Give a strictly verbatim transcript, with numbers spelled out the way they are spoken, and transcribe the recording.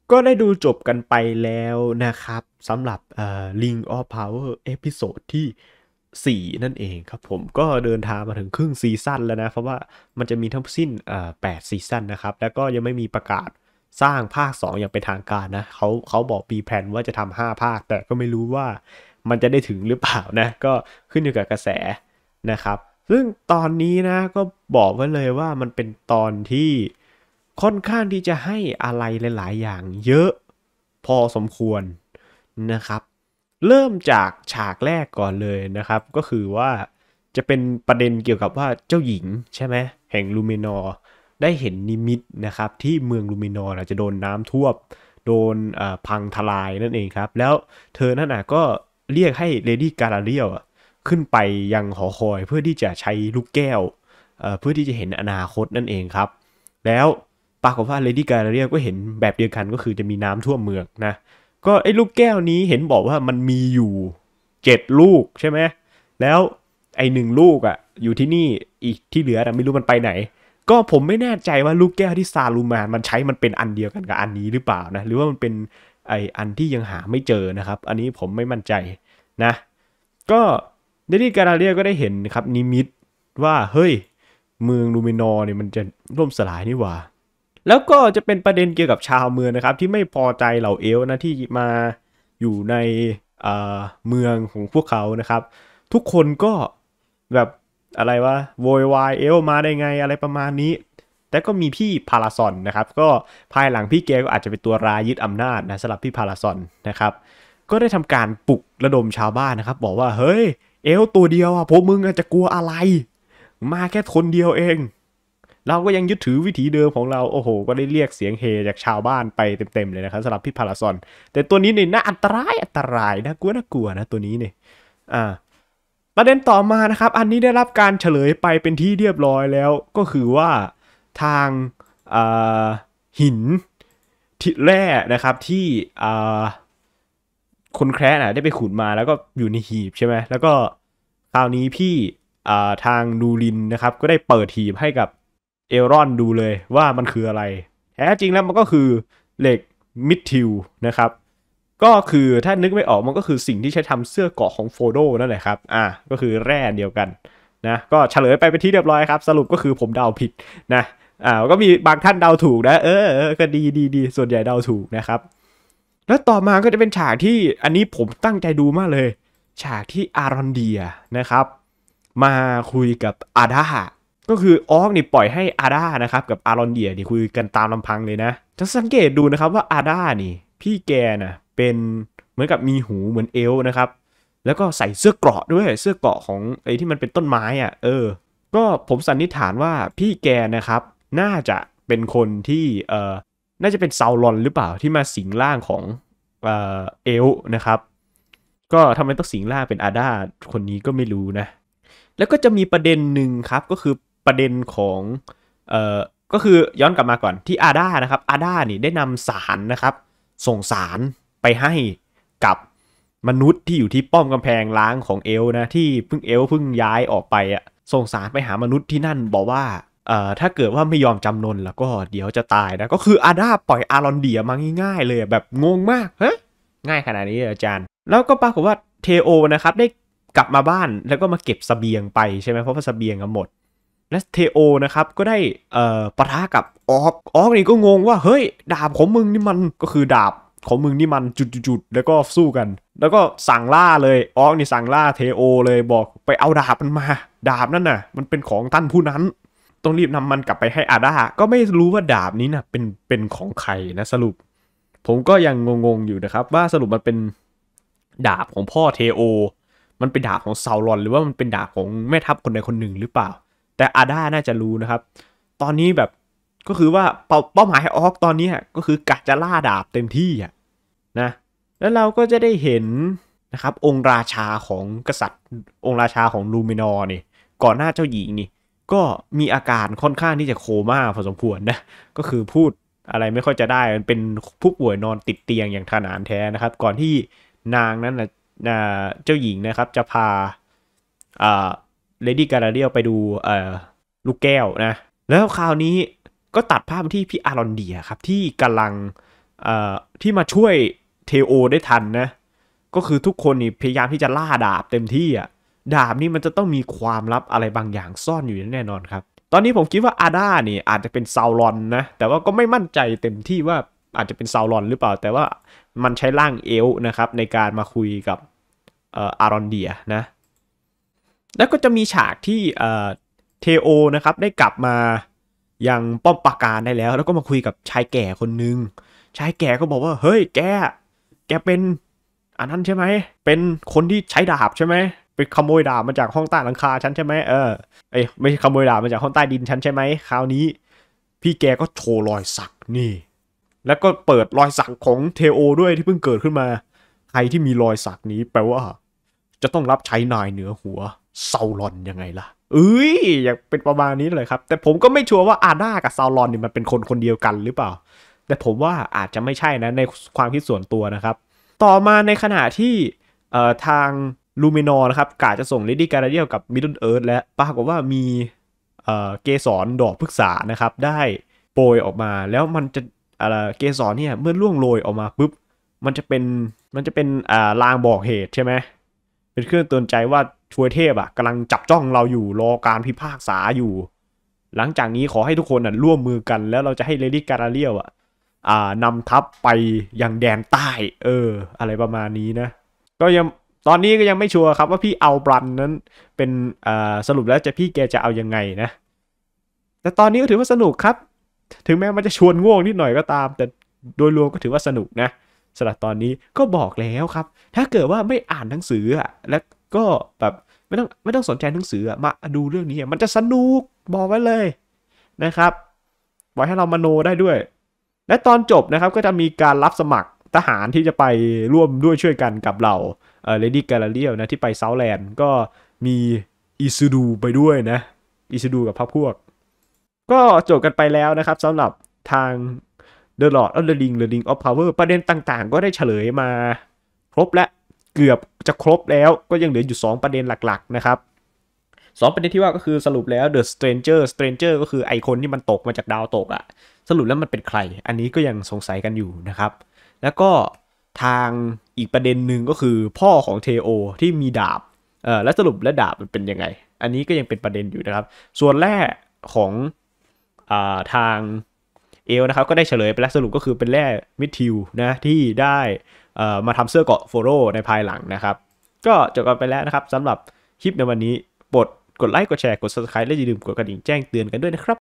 ก็ได้ดูจบกันไปแล้วนะครับสำหรับเอ่อ Ring of Power เอพิโซดที่สี่นั่นเองครับผมก็เดินทางมาถึงครึ่งซีซั่นแล้วนะเพราะว่ามันจะมีทั้งสิ้นเอ่อแปดซีซั่นนะครับแล้วก็ยังไม่มีประกาศสร้างภาคสองอย่างเป็นทางการนะเขาเขาบอกมีแผนว่าจะทำห้าภาคแต่ก็ไม่รู้ว่ามันจะได้ถึงหรือเปล่านะก็ขึ้นอยู่กับกระแสนะครับซึ่งตอนนี้นะก็บอกไว้เลยว่ามันเป็นตอนที่ค่อนข้างที่จะให้อะไรหลายๆอย่างเยอะพอสมควรนะครับเริ่มจากฉากแรกก่อนเลยนะครับก็คือว่าจะเป็นประเด็นเกี่ยวกับว่าเจ้าหญิงใช่ไหมแห่งลูเมนอร์ได้เห็นนิมิตนะครับที่เมืองลูเมนอร์จะโดนน้ำท่วมโดนพังทลายนั่นเองครับแล้วเธอนั่นน่ะก็เรียกให้เลดี้การาเรียลขึ้นไปยังหอคอยเพื่อที่จะใช้ลูกแก้วเเพื่อที่จะเห็นอนาคตนั่นเองครับแล้วปรากฏว่าเลดี้การาเรียลก็เห็นแบบเดียวกันก็คือจะมีน้ำท่วมเมืองนะก็ไอ้ลูกแก้วนี้เห็นบอกว่ามันมีอยู่เจ็ดลูกใช่ไหมแล้วไอ้หนึ่งลูกอ่ะอยู่ที่นี่อีกที่เหลือแต่ไม่รู้มันไปไหนก็ผมไม่แน่ใจว่าลูกแก้วที่ซาลูมานมันใช้มันเป็นอันเดียวกันกับอันนี้หรือเปล่านะหรือว่ามันเป็นไออันที่ยังหาไม่เจอนะครับอันนี้ผมไม่มั่นใจนะก็เดดี้การาเรียก็ได้เห็นครับนิมิตว่าเฮ้ยเมืองลูมินอร์เนี่ยมันจะล่มสลายนี่หว่าแล้วก็จะเป็นประเด็นเกี่ยวกับชาวเมืองนะครับที่ไม่พอใจเหล่าเอลนะที่มาอยู่ในเมืองของพวกเขานะครับทุกคนก็แบบอะไรวะโวยวายเอลมาได้ไงอะไรประมาณนี้แต่ก็มีพี่พาราซอนนะครับก็ภายหลังพี่แกก็อาจจะเป็นตัวร้ายยึดอำนาจนะสำหรับพี่พาราซอนนะครับก็ได้ทำการปลุกระดมชาวบ้านนะครับบอกว่าเฮ้ยเอลตัวเดียวอ่ะพวกมึงจะกลัวอะไรมาแค่คนเดียวเองเราก็ยังยึดถือวิถีเดิมของเราโอ้โหก็ได้เรียกเสียงเฮจากชาวบ้านไปเต็มๆเลยนะครับสำหรับพี่พาราซอนแต่ตัวนี้เนี่ยน่าอันตรายอันตรายนะกลัวน่ากลัวนะตัวนี้เนี่ยอ่าประเด็นต่อมานะครับอันนี้ได้รับการเฉลยไปเป็นที่เรียบร้อยแล้วก็คือว่าทางหินที่แร่นะครับที่คนแคร์น่ะได้ไปขุดมาแล้วก็อยู่ในหีบใช่ไหมแล้วก็คราวนี้พี่ทางนูรินนะครับก็ได้เปิดหีบให้กับเอลรอนดูเลยว่ามันคืออะไรแท้จริงแล้วมันก็คือเหล็กมิดทิลนะครับก็คือถ้านึกไม่ออกมันก็คือสิ่งที่ใช้ทำเสื้อเกราะของโฟโดนั่นแหละครับอ่ะก็คือแร่เดียวกันนะก็เฉลยไปเป็นที่เรียบร้อยครับสรุปก็คือผมเดาผิดนะอ่าก็มีบางท่านเดาถูกนะเออเออก็ดีดีดีส่วนใหญ่เดาถูกนะครับแล้วต่อมาก็จะเป็นฉากที่อันนี้ผมตั้งใจดูมากเลยฉากที่อารอนเดียนะครับมาคุยกับอาดาก็คือออกนี่ปล่อยให้อาดานะครับกับอารอนเดียนี่คุยกันตามลำพังเลยนะจะสังเกตดูนะครับว่าอาดานี่พี่แกนะเป็นเหมือนกับมีหูเหมือนเอลนะครับแล้วก็ใส่เสื้อเกราะด้วยเสื้อเกราะของไอ้ที่มันเป็นต้นไม้อ่ะเออก็ผมสันนิษฐานว่าพี่แกนะครับน่าจะเป็นคนที่เอ่อน่าจะเป็นซาวรอนหรือเปล่าที่มาสิงร่างของเอ่อเอลนะครับก็ทำไมต้องสิงร่างเป็นอาดาคนนี้ก็ไม่รู้นะแล้วก็จะมีประเด็นหนึ่งครับก็คือประเด็นของเอ่อก็คือย้อนกลับมาก่อนที่อาดานะครับอาดานี่ได้นำสารนะครับส่งสารไปให้กับมนุษย์ที่อยู่ที่ป้อมกำแพงล้างของเอลนะที่เพิ่งเอลเพิ่งย้ายออกไปอะส่งสารไปหามนุษย์ที่นั่นบอกว่าเอ่อถ้าเกิดว่าไม่ยอมจำนนแล้วก็เดี๋ยวจะตายนะก็คืออาดาปล่อยอารอนเดียมาง่ายๆเลยแบบงงมากเฮ้ยง่ายขนาดนี้อาจารย์แล้วก็ปรากฏว่าเทโอนะครับได้กลับมาบ้านแล้วก็มาเก็บเสบียงไปใช่ไหมเพราะว่าเสบียงหมดและเทโอนะครับก็ได้เอ่อปะทะกับออกออกนี่ก็งงว่าเฮ้ยดาบของมึงนี่มันก็คือดาบของมึงนี่มันจุดๆแล้วก็สู้กันแล้วก็สั่งล่าเลยออกนี่สั่งล่าเทโอเลยบอกไปเอาดาบมันมาดาบนั่นน่ะมันเป็นของท่านผู้นั้นต้องรีบนำมันกลับไปให้อาดาก็ไม่รู้ว่าดาบนี้น่ะเป็นเป็นของใครนะสรุปผมก็ยังงงๆอยู่นะครับว่าสรุปมันเป็นดาบของพ่อเทโอมันเป็นดาบของซาวรอนหรือว่ามันเป็นดาบของแม่ทัพคนใดคนหนึ่งหรือเปล่าแต่อาดาน่าจะรู้นะครับตอนนี้แบบก็คือว่าเป้าหมายออกตอนนี้ก็คือกะจะล่าดาบเต็มที่อ่ะนะแล้วเราก็จะได้เห็นนะครับองค์ราชาของกษัตริย์องค์ราชาของลูมินอร์นี่ก่อนหน้าเจ้าหญิงนี่ก็มีอาการค่อนข้างที่จะโคม่าพอสมควรนะก็คือพูดอะไรไม่ค่อยจะได้มันเป็นผู้ป่วยนอนติดเตียงอย่างขนานแท้นะครับก่อนที่นางนั้นนะเจ้าหญิงนะครับจะพาเลดี้การาเดียลไปดูลูกแก้วนะแล้วคราวนี้ก็ตัดภาพที่พี่อารอนเดียครับที่กำลังอ่อที่มาช่วยเทโอได้ทันนะก็คือทุกคนนี่พยายามที่จะล่าดาบเต็มที่อ่ะดาบนี่มันจะต้องมีความลับอะไรบางอย่างซ่อนอยู่แน่นอนครับตอนนี้ผมคิดว่าอาด้านี่อาจจะเป็นซาวรอนนะแต่ว่าก็ไม่มั่นใจเต็มที่ว่าอาจจะเป็นซาวรอนหรือเปล่าแต่ว่ามันใช้ร่างเอลฟ์นะครับในการมาคุยกับเอ่ออารอนเดียนะแล้วก็จะมีฉากที่เอ่อเทโอนะครับได้กลับมายังป้อมปราการได้แล้วแล้วก็มาคุยกับชายแก่คนนึงชายแก่ก็บอกว่าเฮ้ยแกแกเป็นอันนั้นใช่ไหมเป็นคนที่ใช้ดาบใช่ไหมไปขโมยดาบมาจากห้องใต้หลังคาฉันใช่ไหมเออเอ้ยไม่ใช่ขโมยดาบมาจากห้องใต้ดินฉันใช่ไหมคราวนี้พี่แกก็โชว์รอยสักนี่แล้วก็เปิดรอยสักของเทโอด้วยที่เพิ่งเกิดขึ้นมาใครที่มีรอยสักนี้แปลว่าจะต้องรับใช้นายเหนือหัวซาวรอนยังไงล่ะเอ้ยอยากเป็นประมาณนี้เลยครับแต่ผมก็ไม่ชัวร์ว่าอาด้ากับซาวรอนนี่มันเป็นคนคนเดียวกันหรือเปล่าแต่ผมว่าอาจจะไม่ใช่นะในความคิดส่วนตัวนะครับต่อมาในขณะที่เอ่อทางลูมินอร์นะครับกะจะส่งเลดี้การาเดียลกับมิดเดิลเอิร์ธและปรากฏว่ามีเอ่อเกสรดอกพฤกษานะครับได้โปรยออกมาแล้วมันจะอะไรเกสรเนี่ยเมื่อล่วงโรยออกมาปุ๊บมันจะเป็นมันจะเป็นอ่าลางบอกเหตุใช่ไหมเป็นเครื่องเตือนใจว่าทวยเทพอ่ะกำลังจับจ้องเราอยู่รอการพิพากษาอยู่หลังจากนี้ขอให้ทุกคนอ่ะร่วมมือกันแล้วเราจะให้เลดี้การาเดียลอ่ะอ่านำทัพไปยังแดนใต้เอออะไรประมาณนี้นะก็ยังตอนนี้ก็ยังไม่ชัวร์ครับว่าพี่เอาบรันนั้นเป็นอ่าสรุปแล้วจะพี่แกจะเอายังไงนะแต่ตอนนี้ก็ถือว่าสนุกครับถึงแม้มันจะชวนง่วงนิดหน่อยก็ตามแต่โดยรวมก็ถือว่าสนุกนะสำหรับตอนนี้ก็บอกแล้วครับถ้าเกิดว่าไม่อ่านหนังสืออ่ะแล้วก็แบบไม่ต้องไม่ต้องสนใจหนังสืออ่ะมาดูเรื่องนี้มันจะสนุกบอกไว้เลยนะครับไว้ให้เรามโนได้ด้วยและตอนจบนะครับก็จะมีการรับสมัครทหารที่จะไปร่วมด้วยช่วยกันกับเราเอ่อเลดี้กาลาเดียลนะที่ไปเซาท์แลนด์ก็มีอิซูดูไปด้วยนะอิซูดูกับพรรคพวกก็จบกันไปแล้วนะครับสำหรับทาง The Lord of the Ring The Ring of Power ประเด็นต่างๆก็ได้เฉลยมาครบและเกือบจะครบแล้วก็ยังเหลืออยู่สองประเด็นหลักๆนะครับสองประเด็นที่ว่าก็คือสรุปแล้ว The Stranger Stranger ก็คือไอคนที่มันตกมาจากดาวตกอะสรุปแล้วมันเป็นใครอันนี้ก็ยังสงสัยกันอยู่นะครับแล้วก็ทางอีกประเด็นหนึ่งก็คือพ่อของเทโอที่มีดาบเออแล้วสรุปแล้วดาบมันเป็นยังไงอันนี้ก็ยังเป็นประเด็นอยู่นะครับส่วนแรกของอ่าทางเอลนะครับก็ได้เฉลยไปแล้วสรุปก็คือเป็นแร่มิทิลนะที่ได้เอ่อมาทำเสื้อเกราะโฟโรในภายหลังนะครับก็จบกันไปแล้วนะครับสำหรับคลิปในวันนี้โปรดกดไลค์กดแชร์กด ซับสไครบ์ และอย่าลืมกดกระดิ่งแจ้งเตือนกันด้วยนะครับ